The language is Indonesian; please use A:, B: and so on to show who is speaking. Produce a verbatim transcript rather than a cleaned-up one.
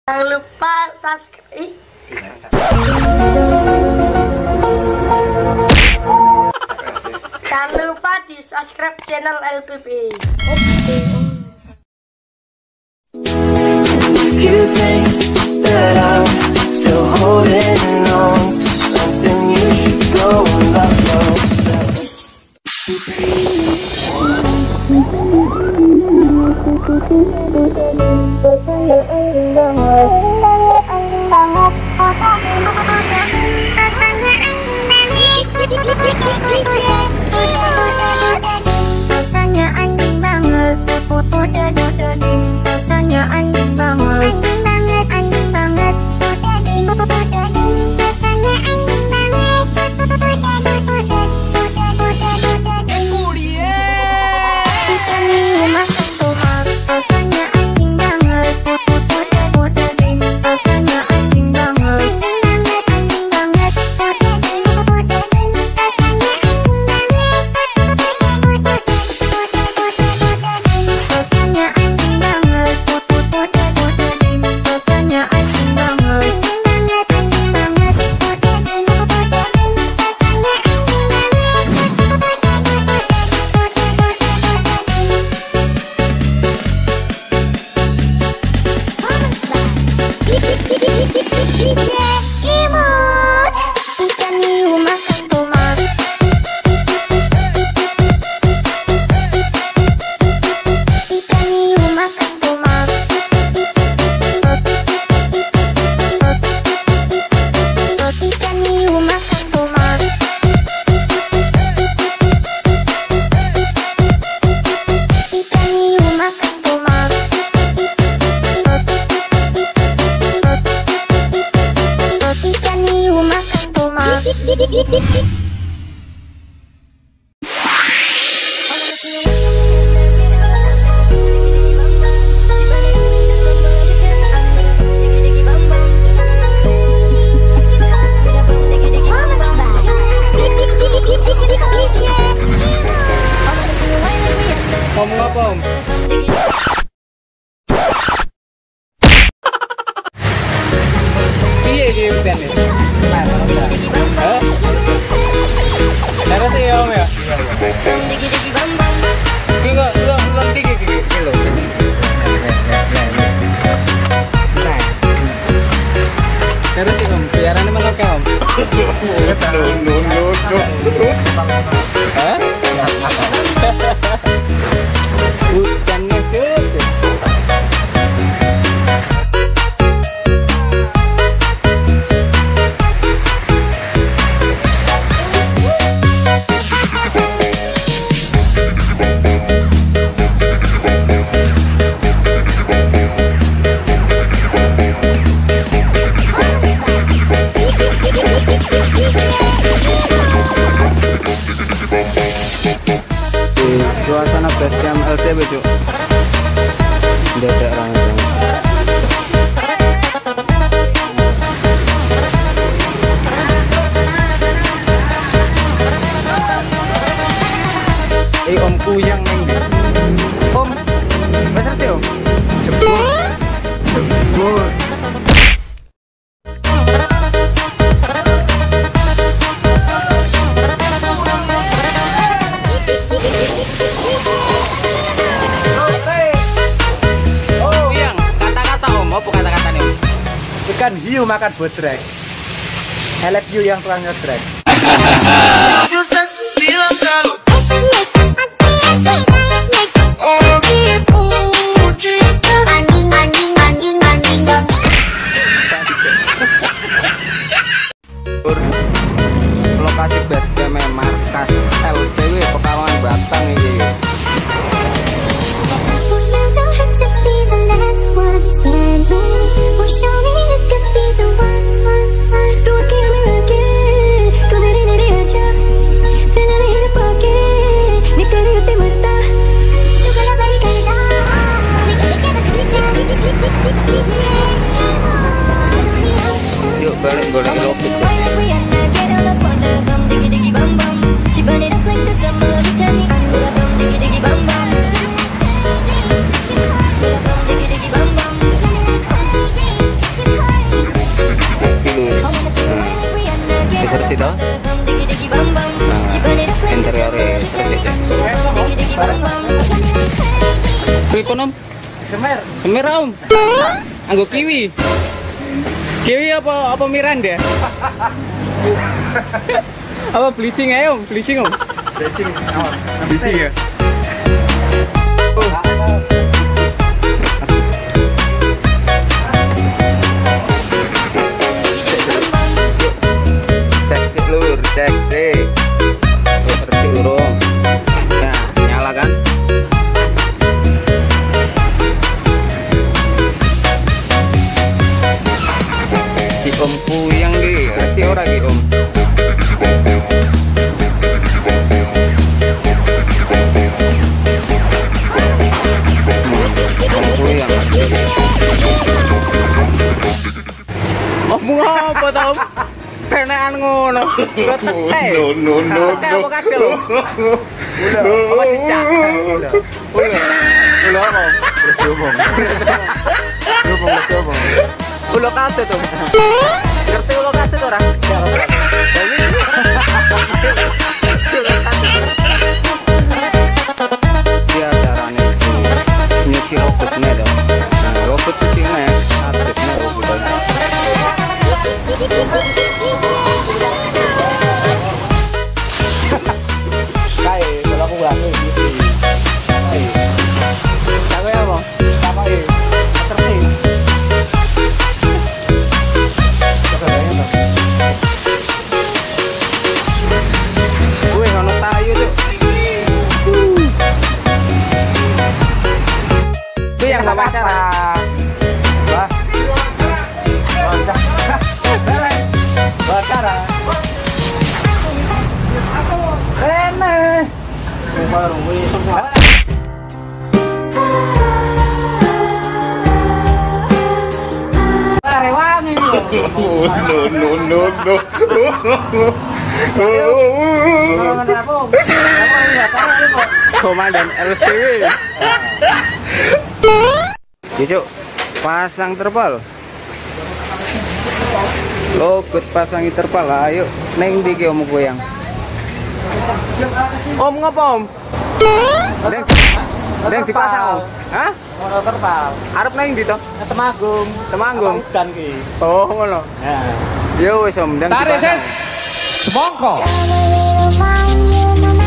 A: Jangan lupa subscribe. Jangan lupa di subscribe channel L P P.
B: If you think that I'm still holding on to something, you should go and love yourself.
C: Rasanya anjing banget, rasanya anjing banget, anjing banget, anjing banget, rasanya anjing banget, ikan ini makan tomat, rasanya anjing banget, rasanya anjing banget, anjing banget, rasanya anjing banget, rasanya anjing banget, anjing banget, imut, ikan hiu makan tomat, ikan hiu makan tomat, ikan hiu makan tomat, ikan hiu makan tomat, ikan hiu makan tomat.
D: Om ngapa om? Piye iki band iki? Nah, hah? Terus ya om ya? Iki kok belum belum iki iki iki lho. Nah. Terus om, biarane mentok om. No no no no. Hah? Hujannya gede. Suasana basecamp L C B cuk. Dadak orang. Eh om kuyang neng deh. Om, besar sih om. Jebur, jebur. Ikan hiu makan bodrek. Elek hiu yang tukang nyodrek. Lokasi basecamp markas L C W Pekalongan Batang ini. Again. Pripun om?
E: Semer.
D: Semer om. Anggo kiwi. Kiwi apa apa Miranda? Apa bleaching ayo om? Bleaching om?
E: Bleaching. Awal.
D: Bleaching ya. Cek sih lur, cek sih. Ngerti urung. Nah, nyala kan? Si om puyang di, si ora di om. Om puyang. Om ngapa ta om? Kenean ngono. No no no no. Kayak apa kadel lho. Udah, apa cicak? Udah. Udah. Udah apa? Diomong. Diomong, diomong. Ulo kate tuh. Ngerti ulo kate tuh ora? Dia caranya nyuci robotnya dong. Nah, robot cucinya aktifnya robot.
E: Kayak kalau aku ulang gitu.
D: Capek apa?
E: Sama eh. Terus.
D: Wih, ono tayu tuh. Itu yang sama cara.
E: Wah. Bakara. Rene. Baru wih semua. Rewangi.
F: No no no no.
D: Komandan L C W. Yuk, pasang terpal. Logut pasang terpal. Ayo, neng di om goyang. Om ngapa om? Neng, neng dipasang om. Hah?
E: Motor terpal.
D: Arep neng di toh?
E: Temanggung.
D: Temanggung.
E: Dan ki.
D: Oh ngono.
E: Ya.
D: Yo wis om, neng dipasang.
E: Semongko.
C: Tell me little vine, you know